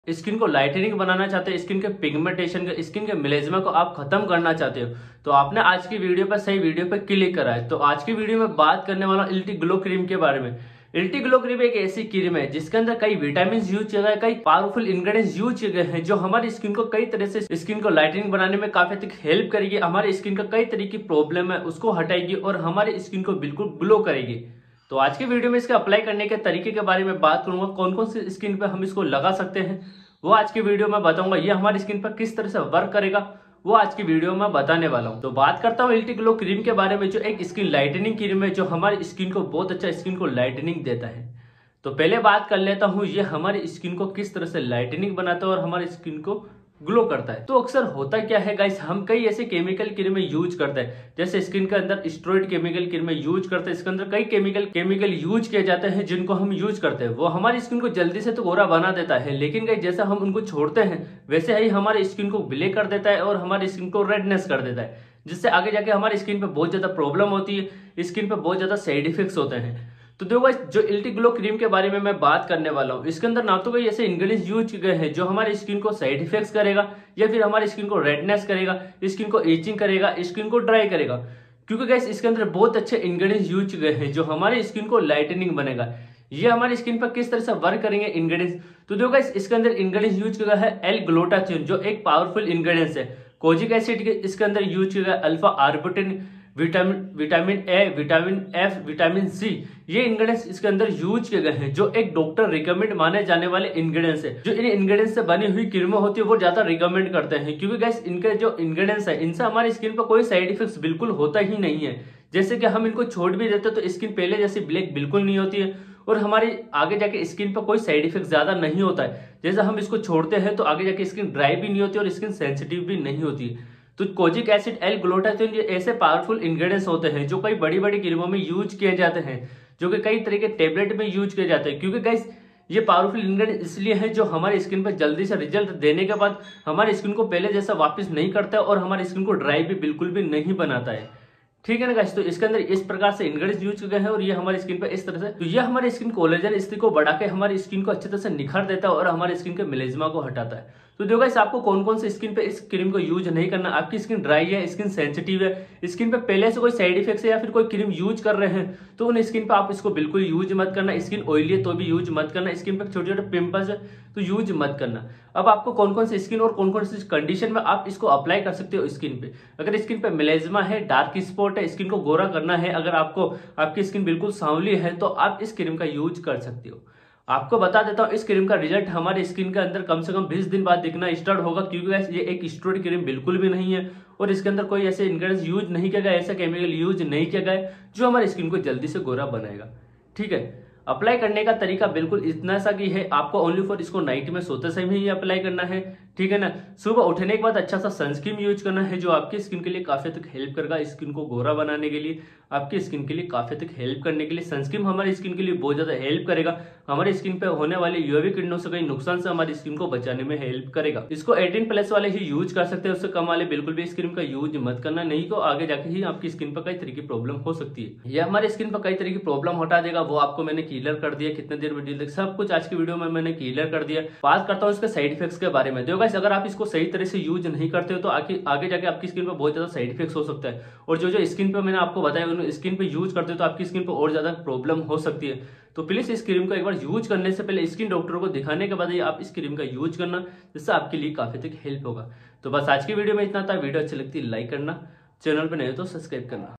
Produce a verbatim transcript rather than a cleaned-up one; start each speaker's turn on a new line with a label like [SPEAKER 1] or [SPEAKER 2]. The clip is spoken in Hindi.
[SPEAKER 1] स्किन को लाइटनिंग बनाना चाहते हो, स्किन के पिगमेंटेशन के, स्किन के मेलेज्मा को आप खत्म करना चाहते हो, तो आपने आज की वीडियो पर सही वीडियो पर क्लिक करा है। तो आज की वीडियो में बात करने वाला हूं इल्टी ग्लो क्रीम के बारे में। इल्टी ग्लो क्रीम एक ऐसी क्रीम है जिसके अंदर कई विटामिन यूज किए गए, कई पावरफुल इंग्रेडिएंट्स यूज किए गए हैं जो हमारी स्किन को कई तरह से स्किन को लाइटनिंग बनाने में काफी अधिक हेल्प करेगी। हमारी स्किन का कई तरह की प्रॉब्लम है उसको हटाएगी और हमारी स्किन को बिल्कुल ग्लो करेगी। तो आज की वीडियो में इसके अप्लाई करने के तरीके के बारे में बात करूंगा, कौन कौन सी स्किन पे हम इसको लगा सकते हैं वो आज की वीडियो में बताऊंगा। ये हमारी स्किन पर किस तरह से वर्क करेगा वो आज की वीडियो में बताने वाला हूं। तो बात करता हूं इल्टी ग्लो क्रीम के बारे में, जो एक स्किन लाइटनिंग क्रीम है जो हमारी स्किन को बहुत अच्छा स्किन को लाइटनिंग देता है। तो पहले बात कर लेता हूं ये हमारी स्किन को किस तरह से लाइटनिंग बनाता है और हमारी स्किन को ग्लो करता है। तो अक्सर होता क्या है गाइस, हम कई ऐसे केमिकल क्रीमें यूज करते हैं, जैसे स्किन के अंदर स्टेरॉइड केमिकल क्रीमें यूज करते हैं। इसके अंदर कई केमिकल केमिकल यूज किए जाते हैं जिनको हम यूज करते हैं, वो हमारी स्किन को जल्दी से तो गोरा बना देता है, लेकिन गाइस जैसा हम उनको छोड़ते हैं वैसे ही हमारी स्किन को ब्लैक कर देता है और हमारी स्किन को रेडनेस कर देता है, जिससे आगे जाके हमारी स्किन पे बहुत ज्यादा प्रॉब्लम होती है, स्किन पे बहुत ज्यादा साइड इफेक्ट्स होते हैं। तो देखो गाइस, जो इल्टी ग्लो क्रीम के बारे में मैं बात करने वाला हूँ, इसके अंदर ना तो कोई ऐसे इंग्रेडिएंट्स यूज किए गए हैं जो हमारी स्किन को साइड इफेक्ट्स करेगा या फिर हमारी स्किन को रेडनेस करेगा, स्किन को एचिंग करेगा, स्किन को ड्राई करेगा, क्योंकि गाइस इसके अंदर बहुत अच्छे इंग्रेडिएंट्स यूज किए गए हैं जो हमारी स्किन को लाइटनिंग बनेगा। ये हमारी स्किन पर किस तरह से वर्क करेंगे इंग्रेडिएंट्स, तो देखो गाइस इसके अंदर इंग्रेडिएंट्स यूज किया गया है एल ग्लूटाथियोन, जो एक पावरफुल इंग्रेडिएंट्स है। कोजिक एसिड के इसके अंदर यूज किया गया alpha arbutin, vitamin vitamin A, vitamin F, vitamin C, ये इंग्रेडिएंट्स इसके अंदर यूज किए गए हैं जो एक डॉक्टर रिकमेंड माने जाने वाले इंग्रेडिएंट्स है। जो इन इंग्रेडिएंट्स से बनी हुई क्रीमें होती है वो ज्यादा रिकमेंड करते हैं, क्योंकि गाइस इनके जो इंग्रेडिएंट्स है इनसे हमारी स्किन पर कोई साइड इफेक्ट्स बिल्कुल होता ही नहीं है। जैसे कि हम इनको छोड़ भी देते तो स्किन पहले जैसी ब्लैक बिल्कुल नहीं होती है और हमारी आगे जाके स्किन पर कोई साइड इफेक्ट ज्यादा नहीं होता है। जैसे हम इसको छोड़ते हैं तो आगे जाके स्किन ड्राई भी नहीं होती और स्किन सेंसिटिव भी नहीं होती है। तो कोजिक एसिड, एल ग्लूटाथियोन, ये ऐसे पावरफुल इंग्रेडिएंट्स होते हैं जो कई बड़ी बड़ी क्रीमों में यूज किए जाते हैं, जो कि कई तरह के टेबलेट में यूज किए जाते हैं। क्योंकि गाइस ये पावरफुल इंग्रेडिएंट इसलिए है जो हमारी स्किन पर जल्दी से रिजल्ट देने के बाद हमारी स्किन को पहले जैसा वापस नहीं करता है और हमारी स्किन को ड्राई भी बिल्कुल भी नहीं बनाता है। ठीक है ना गाइस, तो इसके अंदर इस प्रकार से इंग्रेडिएंट्स यूज किए गए हैं और ये हमारी स्किन पे इस तरह से, तो ये हमारी स्किन कोलेजन स्थिति को बढ़ा के हमारी स्किन को अच्छी तरह से निखार देता है और हमारी स्किन के मेलेज्मा को हटाता है। तो देखो गाइस आपको कौन कौन से स्किन पे इस क्रीम को यूज नहीं करना। आपकी स्किन ड्राई है, स्किन सेंसिटिव है, स्किन पे पहले से कोई साइड इफेक्ट्स है या फिर कोई क्रीम यूज कर रहे हैं तो उन स्किन पे आप इसको बिल्कुल यूज मत करना। स्किन ऑयली है तो भी यूज मत करना, स्किन पे छोटे छोटे पिंपल्स है तो यूज मत करना। अब आपको कौन कौन से स्किन और कौन कौन सी कंडीशन में आप इसको अप्लाई कर सकते हो स्किन पे। अगर स्किन पे मेलेज्मा है, डार्क स्पॉट है, स्किन को गोरा करना है, अगर आपको आपकी स्किन बिल्कुल सांवली है तो आप इस क्रीम का यूज कर सकते हो। आपको बता देता हूं इस क्रीम का रिजल्ट हमारी स्किन के अंदर कम से कम बीस दिन बाद दिखना स्टार्ट होगा, क्योंकि ये एक स्टेरॉइड क्रीम बिल्कुल भी नहीं है और इसके अंदर कोई ऐसे इंग्रेडिएंट्स यूज नहीं किया गया, ऐसा केमिकल यूज नहीं किया गया जो हमारी स्किन को जल्दी से गोरा बनाएगा। ठीक है, अप्लाई करने का तरीका बिल्कुल इतना सा कि है, आपको ओनली फॉर इसको नाइट में सोते समय ही अप्लाई करना है। ठीक है ना, सुबह उठने के बाद अच्छा सा सनस्क्रीन यूज करना है जो आपकी स्किन के लिए काफी तक हेल्प करेगा, स्किन को गोरा बनाने के लिए, आपकी स्किन के लिए काफी तक हेल्प करने के लिए। सनस्क्रीन हमारी स्किन के लिए बहुत ज्यादा हेल्प करेगा, हमारी स्किन पे होने वाले यूवी किरणों से कई नुकसान से हमारी स्किन को बचाने में हेल्प करेगा। इसको अठारह प्लस वाले ही यूज कर सकते हैं, उससे कम वाले बिल्कुल भी इस क्रीम का यूज मत करना, नहीं तो आगे जाके ही आपकी स्किन पर कई तरह की प्रॉब्लम हो सकती है। यह हमारी स्किन पर कई तरह की प्रॉब्लम हटा देगा, वो आपको मैंने क्लियर कर दिया, कितने देर में डील सब कुछ आज की वीडियो में मैंने क्लियर कर दिया। बात करता हूँ इसके साइड इफेक्ट्स के बारे में। देखो गाइस अगर आप इसको सही तरह से यूज नहीं करते हो तो आगे आगे जाके आपकी स्किन पर बहुत ज्यादा साइड इफेक्ट्स हो सकता है, और जो जो स्किन पे मैंने आपको बताया उन स्किन पे यूज करते हो तो आपकी स्किन पे और ज्यादा प्रॉब्लम हो सकती है। तो प्लीज इस क्रीम को एक बार यूज करने से पहले स्किन डॉक्टर को दिखाने के बाद ही आप इस क्रीम का यूज करना, जिससे आपके लिए काफी तक हेल्प होगा। तो बस आज की वीडियो में इतना था। वीडियो अच्छी लगती है लाइक करना, चैनल पर नए हो तो सब्सक्राइब करना।